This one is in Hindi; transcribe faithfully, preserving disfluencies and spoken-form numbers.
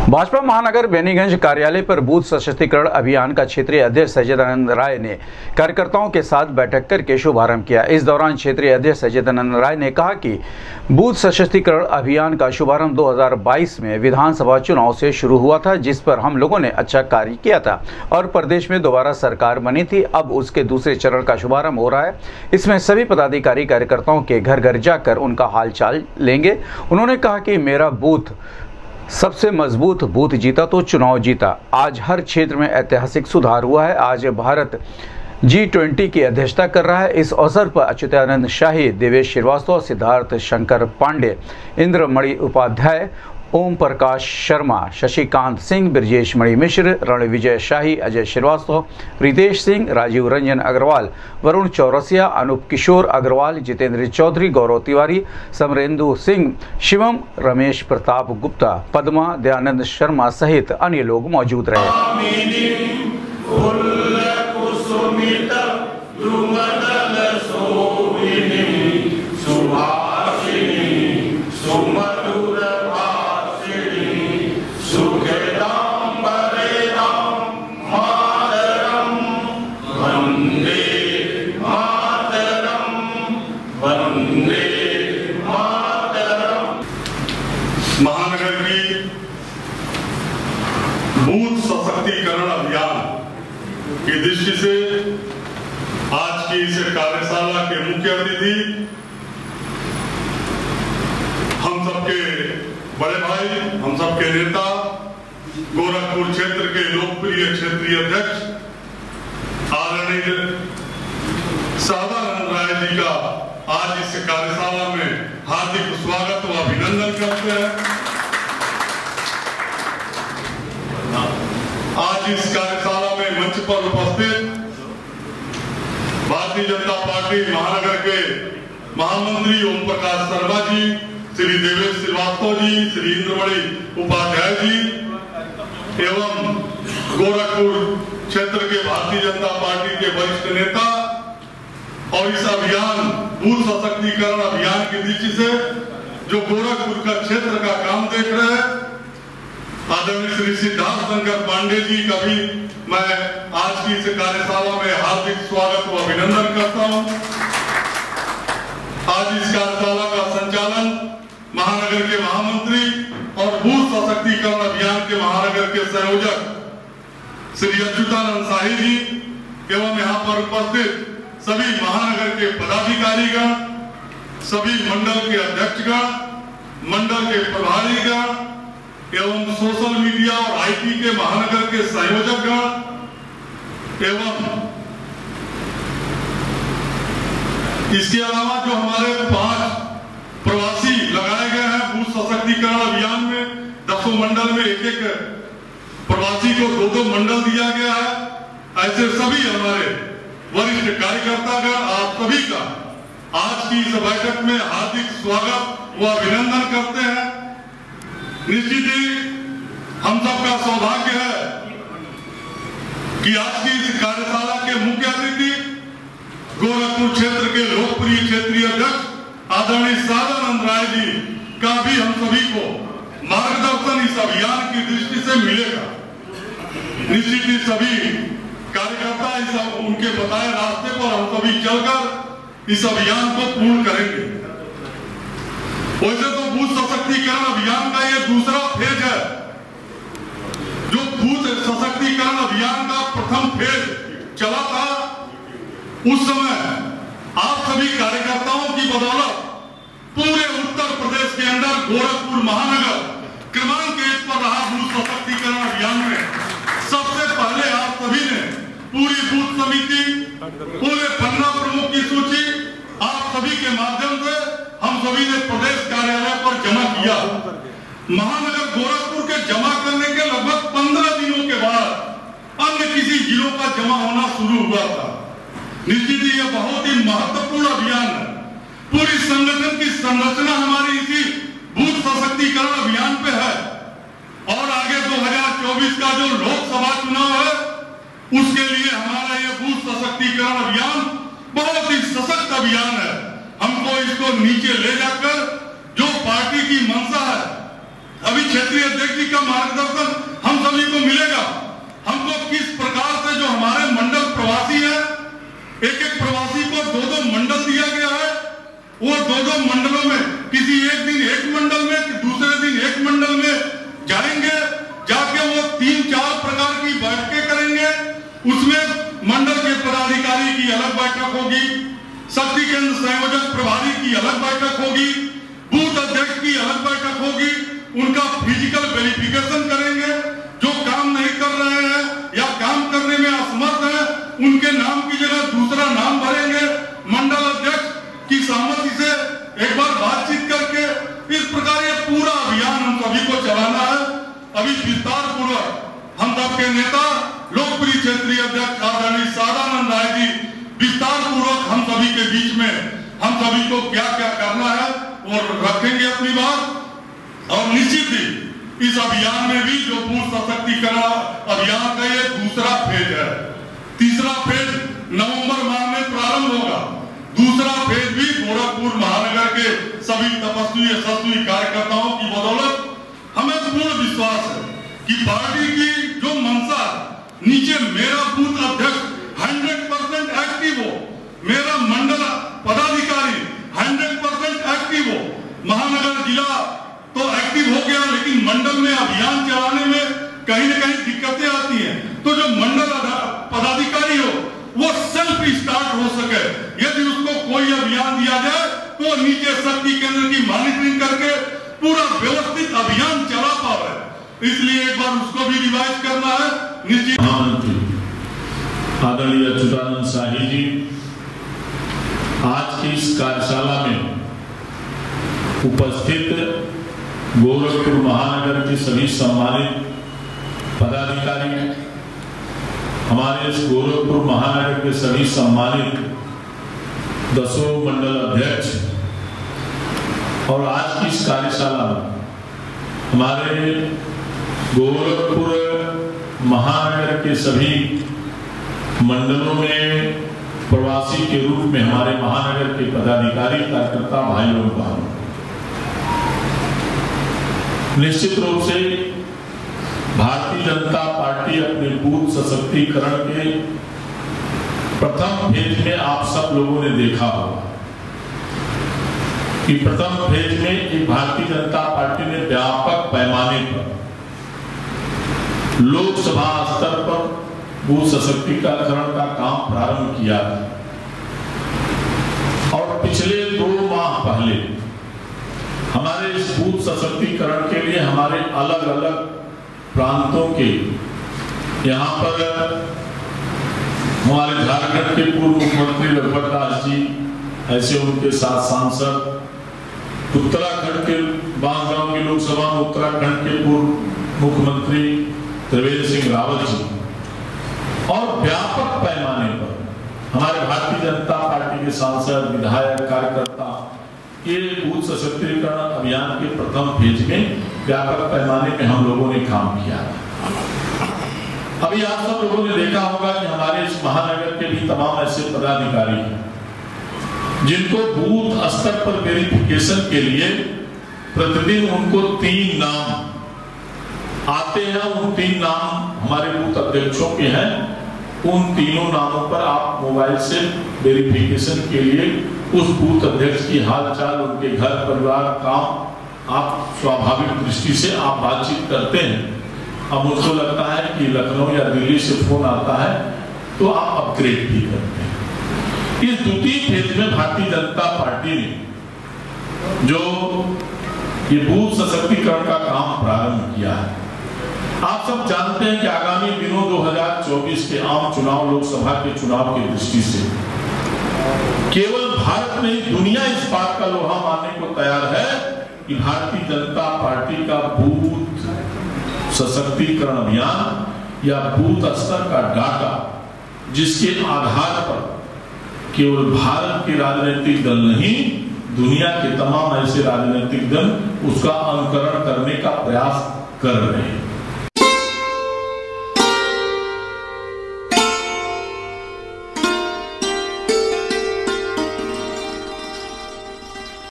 भाजपा महानगर बेनीगंज कार्यालय पर बूथ सशक्तिकरण अभियान का क्षेत्रीय अध्यक्ष सच्चिदानंद राय ने कार्यकर्ताओं के साथ बैठक करके शुभारंभ किया। इस दौरान क्षेत्रीय अध्यक्ष सच्चिदानंद राय ने कहा कि बूथ सशक्तिकरण अभियान का शुभारंभ दो हज़ार बाईस में विधानसभा चुनाव से शुरू हुआ था, जिस पर हम लोगों ने अच्छा कार्य किया था और प्रदेश में दोबारा सरकार बनी थी। अब उसके दूसरे चरण का शुभारंभ हो रहा है। इसमें सभी पदाधिकारी कार्यकर्ताओं के घर घर जाकर उनका हालचाल लेंगे। उन्होंने कहा कि मेरा बूथ सबसे मजबूत बूथ जीता तो चुनाव जीता। आज हर क्षेत्र में ऐतिहासिक सुधार हुआ है। आज भारत जी ट्वेंटी की अध्यक्षता कर रहा है। इस अवसर पर अच्युतानंद शाही, देवेश श्रीवास्तव, सिद्धार्थ शंकर पांडे, इंद्रमणि उपाध्याय, ओम प्रकाश शर्मा, शशिकांत सिंह, ब्रजेश मणि मिश्र, रणविजय शाही, अजय श्रीवास्तव, रितेश सिंह, राजीव रंजन अग्रवाल, वरुण चौरसिया, अनूप किशोर अग्रवाल, जितेंद्र चौधरी, गौरव तिवारी, समरेंदु सिंह, शिवम, रमेश प्रताप गुप्ता, पद्मा, दयानंद शर्मा सहित अन्य लोग मौजूद रहे। महानगर की बूथ सशक्तिकरण अभियान की दृष्टि से आज की इस कार्यशाला के मुख्य अतिथि हम सबके बड़े भाई, हम सबके नेता, गोरखपुर क्षेत्र के लोकप्रिय क्षेत्रीय अध्यक्ष आदरणीय सच्चिदानंद राय जी का आज इस कार्यशाला में हार्दिक स्वागत व अभिनंदन करते हैं। आज इस कार्यशाला में मंच पर उपस्थित भारतीय जनता पार्टी महानगर के महामंत्री ओम प्रकाश शर्मा जी, श्री देवेश श्रीवास्तव जी, श्री इंद्रमणि उपाध्याय जी एवं गोरखपुर क्षेत्र के भारतीय जनता पार्टी के वरिष्ठ नेता और इस अभियान बूथ सशक्तिकरण अभियान की दृष्टि से जो गोरखपुर का क्षेत्र का काम देख रहे हैं, आदरणीय श्री सिद्धार्थ शंकर पांडे जी का भी मैं आज की इस कार्यशाला में हार्दिक स्वागत व अभिनंदन करता हूं। आज इस कार्यशाला का संचालन महानगर के महामंत्री और बूथ सशक्तिकरण अभियान के महानगर के संयोजक श्री अच्युतानंद शाही जी एवं यहाँ पर उपस्थित सभी महानगर के पदाधिकारीगण, सभी मंडल के अध्यक्षगण, मंडल के प्रभारीगण एवं सोशल मीडिया और आईटी के महानगर के संयोजकगण एवं इसके अलावा जो हमारे पांच प्रवासी लगाए गए हैं बूथ सशक्तिकरण अभियान में, दसों मंडल में एक एक प्रवासी को दो दो मंडल दिया गया है। ऐसे सभी हमारे वरिष्ठ कार्यकर्तागण आप सभी का आज की इस बैठक में हार्दिक स्वागत व अभिनंदन करते हैं। निश्चित ही हम सबका सौभाग्य है कि आज की इस कार्यशाला के मुख्य अतिथि गोरखपुर क्षेत्र के लोकप्रिय क्षेत्रीय अध्यक्ष आदरणीय सच्चिदानंद राय जी का भी हम सभी को मार्गदर्शन इस अभियान की दृष्टि से मिलेगा। निश्चित ही सभी कार्यकर्ता इस उनके बताए रास्ते पर हम सभी चलकर इस अभियान को पूर्ण करेंगे। वैसे तो बूथ सशक्तिकरण अभियान का ये दूसरा फेज है। जो बूथ सशक्तिकरण अभियान का प्रथम फेज चला था, उस समय आप सभी कार्यकर्ताओं की बदौलत पूरे उत्तर प्रदेश के अंदर गोरखपुर महानगर क्रमांक एक पर रहा। बूथ सशक्तिकरण अभियान में सबसे पहले आप सभी ने पूरी बूथ समिति, पूरे पंद्रह प्रमुख की सूची आप सभी के माध्यम से हम सभी ने प्रदेश कार्यालय पर जमा किया। महानगर गोरखपुर के जमा करने के लगभग पंद्रह दिनों के बाद अन्य किसी जिलों का जमा होना शुरू हुआ था। निश्चित ही यह बहुत ही महत्वपूर्ण अभियान है। पूरी संगठन की संरचना हमारी इसी बूथ सशक्तिकरण अभियान पे है और आगे दो हज़ार चौबीस का जो लोकसभा चुनाव है, उसके लिए हमारा यह बूथ सशक्तिकरण अभियान बहुत ही सशक्त अभियान है। हमको इसको नीचे ले जाकर जो पार्टी की मंशा है, अभी क्षेत्रीय अध्यक्ष जी का मार्गदर्शन हम सभी को मिलेगा। हमको किस प्रकार से जो हमारे मंडल प्रवासी है, एक एक प्रवासी को दो दो मंडल दिया गया है, वो दो दो मंडलों में किसी एक दिन एक मंडल में, दूसरे दिन एक मंडल में जाएंगे, जाके वो तीन चार प्रकार की बैठकें करेंगे। उसमें मंडल के पदाधिकारी की अलग बैठक होगी, शक्ति केंद्र संयोजक प्रभारी की अलग बैठक होगी, बूथ अध्यक्ष की अलग बैठक होगी। उनका फिजिकल वेरिफिकेशन करेंगे। जो काम नहीं कर रहे हैं या काम करने में असमर्थ हैं, उनके नाम की जगह दूसरा नाम भरेंगे। मंडल अध्यक्ष की सहमति से एक बार बातचीत करके इस प्रकार ये पूरा अभियान हम सभी को चलाना है। अभी विस्तार पूर्वक हम सबके नेता लोकप्रिय क्षेत्रीय अध्यक्ष आदरणीय सदानंद राय जी विस्तार पूर्वक हम सभी के बीच में हम सभी को क्या क्या करना है और रखेंगे अपनी बात। और निश्चित ही इस अभियान में भी जो बूथ सशक्तिकरण अभियान का ये दूसरा फेज है, तीसरा फेज नवंबर माह में प्रारंभ होगा। दूसरा फेज भी गोरखपुर महानगर के सभी तपस्वी यशस्वी कार्यकर्ताओं की बदौलत हमें पूर्ण विश्वास है कि पार्टी की जो मंशा नीचे मेरा बूथ अध्यक्ष हंड्रेड परसेंट एक्टिव हो, मेरा मंडल पदाधिकारी हंड्रेड परसेंट एक्टिव हो। महानगर जिला तो एक्टिव हो गया, लेकिन मंडल में अभियान चलाने में कहीं न कहीं दिक्कतें आती हैं। तो जो मंडल पदाधिकारी हो वो सेल्फ स्टार्ट हो सके। यदि उसको कोई अभियान दिया जाए तो नीचे शक्ति केंद्र की मॉनिटरिंग करके पूरा व्यवस्थित अभियान चला पावे। इसलिए एक बार उसको भी रिवाइज करना है। निश्चित आदरणीय अच्युतानंद शाही जी आज की इस कार्यशाला में उपस्थित गोरखपुर महानगर के सभी सम्मानित पदाधिकारी, हमारे इस गोरखपुर महानगर के सभी सम्मानित दसों मंडल अध्यक्ष और आज की इस कार्यशाला में हमारे गोरखपुर महानगर के सभी मंडलों में प्रवासी के रूप में हमारे महानगर के पदाधिकारी, कार्यकर्ता, भाइयों बहनों, निश्चित रूप से भारतीय जनता पार्टी अपने बूथ सशक्तिकरण के प्रथम फेज में आप सब लोगों ने देखा होगा कि प्रथम फेज में एक भारतीय जनता पार्टी ने व्यापक पैमाने पर लोकसभा स्तर पर बूथ सशक्तिकरण का काम प्रारंभ किया और पिछले दो माह पहले हमारे इस बूथ सशक्तिकरण के लिए हमारे अलग अलग प्रांतों के यहाँ पर हमारे झारखंड के पूर्व मुख्यमंत्री रघुवर दास जी, ऐसे उनके साथ सांसद, उत्तराखंड के बांसगांव की लोकसभा में उत्तराखंड के पूर्व मुख्यमंत्री त्रिवेंद्र सिंह रावत जी और व्यापक पैमाने पर हमारे भारतीय जनता पार्टी के सांसद, विधायक, कार्यकर्ता ये बूथ सशक्तिकरण अभियान के प्रथम फेज में व्यापक पैमाने में हम लोगों ने काम किया। अभी आप सब लोगों ने देखा होगा कि हमारे इस महानगर के भी तमाम ऐसे पदाधिकारी हैं जिनको बूथ स्तर पर वेरिफिकेशन के लिए प्रतिदिन उनको तीन नाम आते हैं। उन तीन नाम हमारे बूथ अध्यक्षों के हैं। उन तीनों नामों पर आप मोबाइल से वेरिफिकेशन के लिए उस बूथ अध्यक्ष की हालचाल, उनके घर परिवार, काम आप स्वाभाविक दृष्टि से आप बातचीत करते हैं। अब मुझको लगता है कि लखनऊ या दिल्ली से फोन आता है तो आप अपग्रेड भी करते हैं। इस द्वितीय फेज में भारतीय जनता पार्टी ने जो ये बूथ सशक्तिकरण का काम प्रारंभ किया है, आप सब जानते हैं कि आगामी दिनों दो हज़ार चौबीस के आम चुनाव, लोकसभा के चुनाव की दृष्टि से केवल भारत नहीं दुनिया इस बात का लोहा मानने को तैयार है कि भारतीय जनता पार्टी का बूथ सशक्तिकरण अभियान या बूथ स्तर का डाटा, जिसके आधार पर केवल भारत के राजनीतिक दल नहीं दुनिया के तमाम ऐसे राजनीतिक दल उसका अनुकरण करने का प्रयास कर रहे हैं।